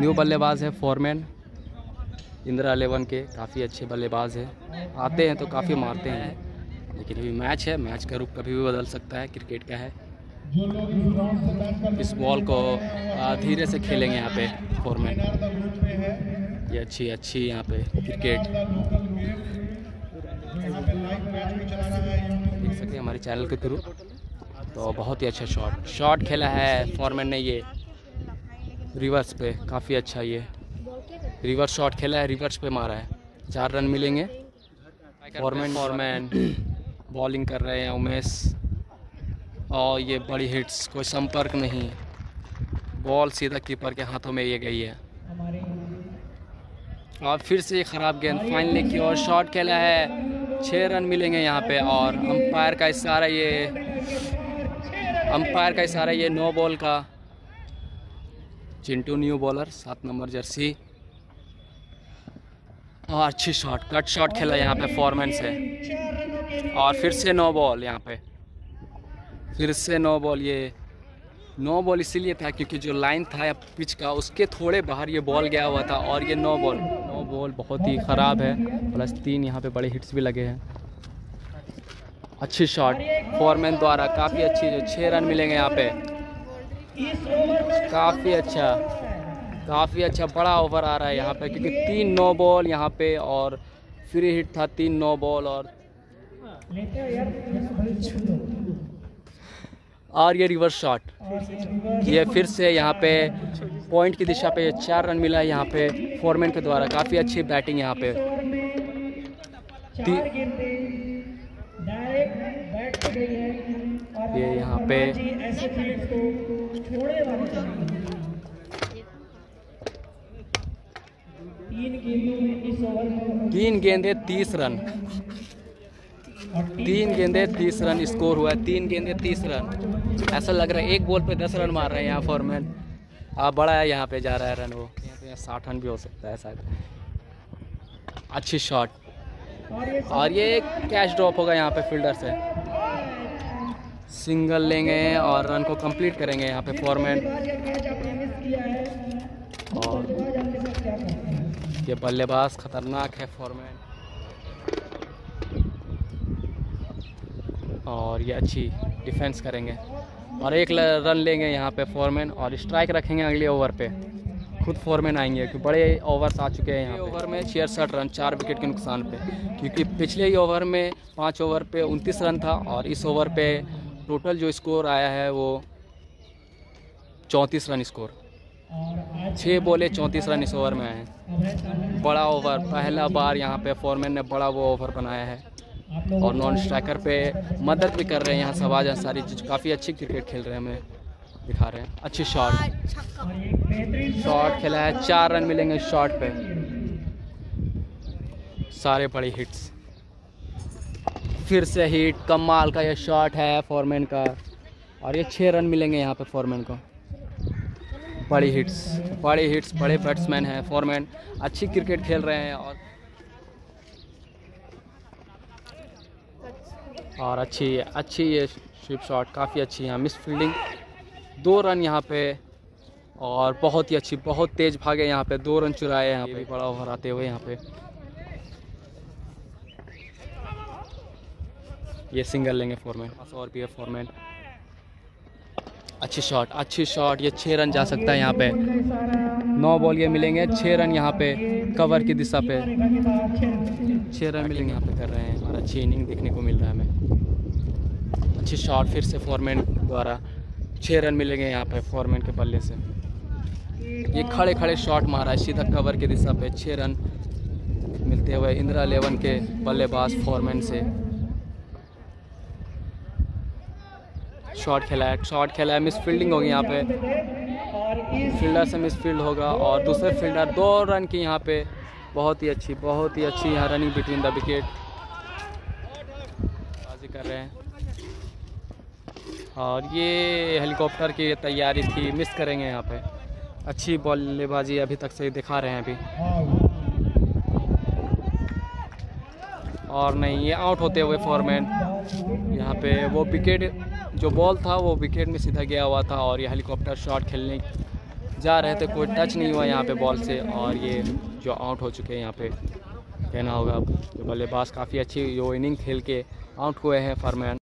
New बल्लेबाज है foreman Indira 11 के, काफ़ी अच्छे बल्लेबाज हैं, आते हैं तो काफ़ी मारते हैं, लेकिन अभी मैच है, मैच का रुख कभी भी बदल सकता है, क्रिकेट का है। इस बॉल को धीरे से खेलेंगे यहाँ पे फॉरमैन। ये अच्छी यहाँ पे क्रिकेट देख सकते हैं हमारे चैनल के थ्रू। तो बहुत ही अच्छा शॉट खेला है फॉरमैन ने, ये रिवर्स पे काफ़ी अच्छा, ये रिवर्स शॉट खेला है, रिवर्स पे मारा है, 4 रन मिलेंगे। फॉरमैन बॉलिंग कर रहे हैं उमेश, और ये बड़ी हिट्स, कोई संपर्क नहीं, बॉल सीधा कीपर के हाथों में ये गई है। और फिर से ख़राब गेंद फाइनली की और शॉट खेला है, 6 रन मिलेंगे यहाँ पे। और अंपायर का इशारा ये नो बॉल का। Chintu new bowler 7 number jersey, और अच्छी शॉट, कट शॉट खेला यहाँ पे फॉरमैन से। और फिर से नो बॉल, यहाँ पे फिर से नो बॉल। ये नो बॉल इसीलिए था क्योंकि जो लाइन था पिच का उसके थोड़े बाहर ये बॉल गया हुआ था, और ये नो बॉल बहुत ही ख़राब है। +3 यहाँ पे बड़े हिट्स भी लगे हैं। अच्छी शॉट फॉरमैन द्वारा, काफ़ी अच्छी, जो 6 रन मिलेंगे यहाँ पे। काफ़ी अच्छा बड़ा ओवर आ रहा है यहाँ पे, क्योंकि 3 नो बॉल यहाँ पे और फ्री हिट था, 3 नो बॉल और ये रिवर्स शॉट, ये फिर से यहाँ पे पॉइंट की दिशा पे 4 रन मिला है यहाँ पे फॉरमैन के द्वारा। काफ़ी अच्छी बैटिंग यहाँ पे। ये यहाँ पे 3 गेंदे 30 रन, 3 गेंदे 30 रन स्कोर हुआ है। 3 गेंदे 30 रन, ऐसा लग रहा है एक बॉल पे 10 रन मार रहे हैं यहाँ फॉरमैन। बड़ा है यहाँ पे जा रहा है रन, वो यहाँ पे 60 रन भी हो सकता है शायद। अच्छी शॉट, और ये कैच ड्रॉप होगा यहाँ पे फील्डर से, सिंगल लेंगे और रन को कंप्लीट करेंगे यहाँ पे फॉरमैन। और ये बल्लेबाज खतरनाक है फॉरमैन, और ये अच्छी डिफेंस करेंगे और 1 रन लेंगे यहाँ पे फॉरमैन, और स्ट्राइक रखेंगे अगले ओवर पे। खुद फॉरमैन आएंगे क्योंकि बड़े ओवर्स आ चुके हैं यहाँ पे। ओवर में 66 रन 4 विकेट के नुकसान पे, क्योंकि पिछले ही ओवर में 5 ओवर पे 29 रन था, और इस ओवर पे टोटल जो स्कोर आया है वो 34 रन स्कोर। 6 बॉले 34 रन इस ओवर में आए हैं। बड़ा ओवर, पहला बार यहाँ पे फॉरमैन ने बड़ा वो ओवर बनाया है, और नॉन स्ट्राइकर पे मदद भी कर रहे हैं यहाँ शहबाज अंसारी, जो काफ़ी अच्छी क्रिकेट खेल रहे हैं, हमें दिखा रहे हैं। अच्छी शॉट खेला है, 4 रन मिलेंगे शॉट पे, सारे बड़ी हिट्स। फिर से हिट, कमाल का ये शॉट है फॉरमैन का, और ये 6 रन मिलेंगे यहाँ पे फॉरमैन को। बड़ी हिट्स, बड़े बैट्समैन हैं फॉरमैन, अच्छी क्रिकेट खेल रहे हैं। और अच्छी ये स्वीप शॉट, काफ़ी अच्छी यहाँ मिस फील्डिंग, 2 रन यहाँ पे, और बहुत ही अच्छी, बहुत तेज़ भागे यहाँ पे, 2 रन चुराए यहाँ पे। बड़ा ओवर आते हुए यहाँ पे ये सिंगल लेंगे फॉरमैन, और भी है फॉरमैन। अच्छी शॉट, ये 6 रन जा सकता है यहाँ पे। 9 बॉल ये मिलेंगे, 6 रन यहाँ पे कवर की दिशा पे 6 रन मिलेंगे यहाँ पे कर रहे हैं, और अच्छी इनिंग देखने को मिल रहा है हमें। अच्छी शॉट फिर से फॉरमैन द्वारा, 6 रन मिलेंगे यहाँ पे फॉरमैन के बल्ले से। ये खड़े शॉट मारा है सीधा कवर की दिशा पे, 6 रन मिलते हुए इंदिरा 11 के बल्लेबाज फॉरमैन से। शॉट खेला है, मिस फील्डिंग होगी यहाँ पे, फील्डर से मिस फील्ड होगा, और दूसरे फील्डर 2 रन की यहाँ पे। बहुत ही अच्छी यहाँ रनिंग बिटवीन द विकेट बाजी कर रहे हैं। और ये हेलीकॉप्टर की तैयारी थी, मिस करेंगे यहाँ पे। अच्छी बल्लेबाजी अभी तक से दिखा रहे हैं अभी, और नहीं, ये आउट होते हुए फॉरमैन। यहाँ पे वो विकेट, जो बॉल था वो विकेट में सीधा गया हुआ था, और ये हेलीकॉप्टर शॉट खेलने जा रहे थे, कोई टच नहीं हुआ यहाँ पे बॉल से, और ये जो आउट हो चुके हैं यहाँ पे कहना होगा। जो बल्लेबाज काफ़ी अच्छी जो इनिंग खेल के आउट हुए हैं फरमान।